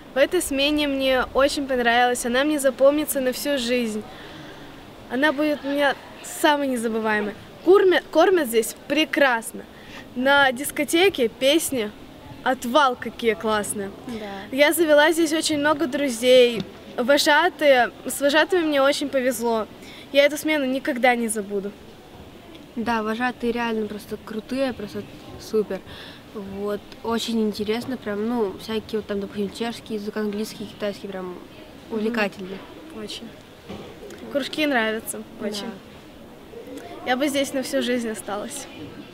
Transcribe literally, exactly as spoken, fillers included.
В этой смене мне очень понравилась, она мне запомнится на всю жизнь. Она будет у меня самой незабываемой. Кормят, кормят здесь прекрасно. На дискотеке песни отвал какие классные. Да. Я завела здесь очень много друзей. Вожатые, с вожатыми мне очень повезло. Я эту смену никогда не забуду. Да, вожатые реально просто крутые, просто супер. Вот, очень интересно, прям, ну, всякие вот там, допустим, чешский язык, английский, китайский, прям увлекательный. Очень. Кружки нравятся очень. Да. Я бы здесь на всю жизнь осталась.